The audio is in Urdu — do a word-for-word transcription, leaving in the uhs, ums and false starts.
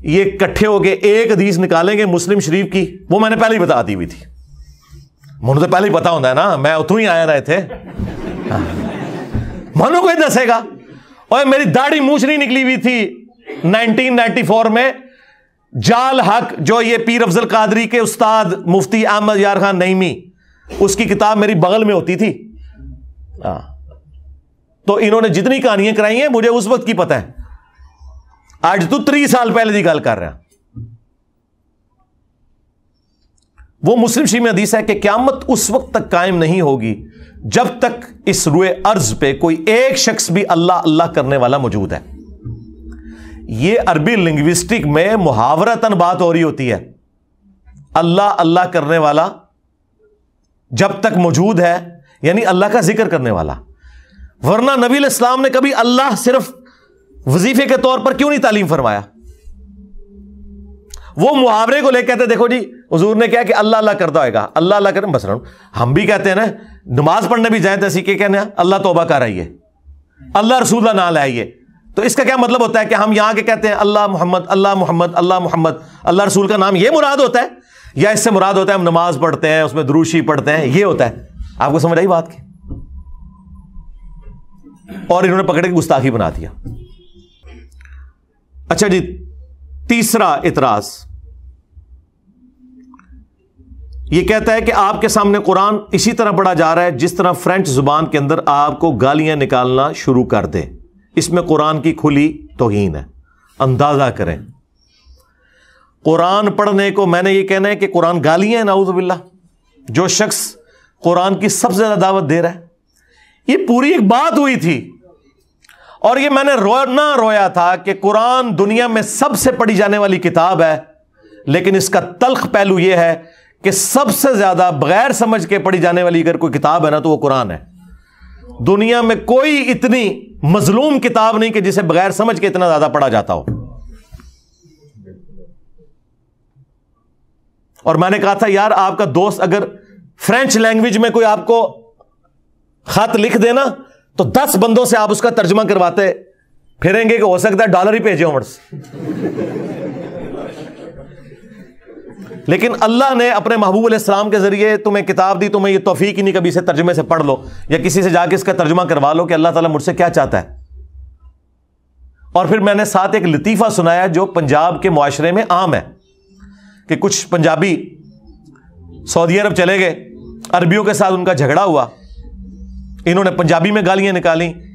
یہ اکٹھے ہو کے ایک حدیث نکالیں گے مسلم شریف کی، وہ میں نے پہلے ہی بتا دی ہوئی تھی، مجھے تو پہلے ہی پتا ہوتا ہے نا، میں اتوں ہی آیا رہے تھے، منو کوئی دسے گا؟ اور میری داڑھی مونچھ نہیں نکلی ہوئی تھی نائنٹین نائنٹی فور میں، جال حق جو یہ پیر افضل قادری کے استاد مفتی احمد یار خان نعیمی، اس کی کتاب میری بغل میں ہوتی تھی. تو انہوں نے جتنی کہانیاں کرائی ہیں مجھے اس وقت کی پتہ ہے، آج تو تری سال پہلے دی گل کر رہا. وہ مسلم شریف میں حدیث ہے کہ قیامت اس وقت تک قائم نہیں ہوگی جب تک اس روئے ارض پہ کوئی ایک شخص بھی اللہ اللہ کرنے والا موجود ہے. یہ عربی لنگوسٹک میں محاورتاً بات ہو رہی ہوتی ہے، اللہ اللہ کرنے والا جب تک موجود ہے، یعنی اللہ کا ذکر کرنے والا. ورنہ نبی علیہ السلام نے کبھی اللہ صرف وظیفے کے طور پر کیوں نہیں تعلیم فرمایا؟ وہ محاورے کو لے کہتے دیکھو جی حضور نے کہا کہ اللہ اللہ کرتا ہوئے گا، اللہ اللہ کریں. بس ہم بھی کہتے ہیں نا، نماز پڑھنے بھی جائیں تو اسی کے کہنے اللہ توبہ کر آئیے، اللہ رسول اللہ نہ لائیے. تو اس کا کیا مطلب ہوتا ہے کہ ہم یہاں کے کہتے ہیں اللہ محمد اللہ محمد اللہ محمد، اللہ رسول کا نام یہ مراد ہوتا ہے، یا اس سے مراد ہوتا ہے ہم نماز پڑھتے ہیں اس میں دروشی پڑھتے ہیں، یہ ہوتا ہے؟ آپ کو سمجھ آئی بات کی؟ اور انہوں نے پکڑ کے گستاخی بنا دیا. اچھا جی، تیسرا اعتراض یہ کہتا ہے کہ آپ کے سامنے قرآن اسی طرح پڑھا جا رہا ہے جس طرح فرینچ زبان کے اندر آپ کو گالیاں نکالنا شروع کر دے. اس میں قرآن کی کھلی توہین ہے، اندازہ کریں. قرآن پڑھنے کو میں نے یہ کہنا ہے کہ قرآن گالیاں ہیں، نعوذ باللہ. جو شخص قرآن کی سب سے زیادہ دعوت دے رہا ہے، یہ پوری ایک بات ہوئی تھی، اور یہ میں نے رونا رویا تھا کہ قرآن دنیا میں سب سے پڑھی جانے والی کتاب ہے، لیکن اس کا تلخ پہلو یہ ہے کہ سب سے زیادہ بغیر سمجھ کے پڑھی جانے والی اگر کوئی کتاب ہے نا تو وہ قرآن ہے. دنیا میں کوئی اتنی مظلوم کتاب نہیں کہ جسے بغیر سمجھ کے اتنا زیادہ پڑھا جاتا ہو. اور میں نے کہا تھا یار آپ کا دوست اگر فرینچ لینگویج میں کوئی آپ کو خط لکھ دینا تو دس بندوں سے آپ اس کا ترجمہ کرواتے پھریں گے کہ ہو سکتا ہے ڈالر ہی بھیجے ہوں. لیکن اللہ نے اپنے محبوب علیہ السلام کے ذریعے تمہیں کتاب دی، تمہیں یہ توفیق ہی نہیں کبھی اسے ترجمے سے پڑھ لو یا کسی سے جا کے اس کا ترجمہ کروا لو کہ اللہ تعالیٰ مجھ سے کیا چاہتا ہے. اور پھر میں نے ساتھ ایک لطیفہ سنایا جو پنجاب کے معاشرے میں عام ہے کہ کچھ پنجابی سعودی عرب چلے گئے، عربیوں کے ساتھ ان کا جھگڑا ہوا، انہوں نے پنجابی میں گالیاں نکالی،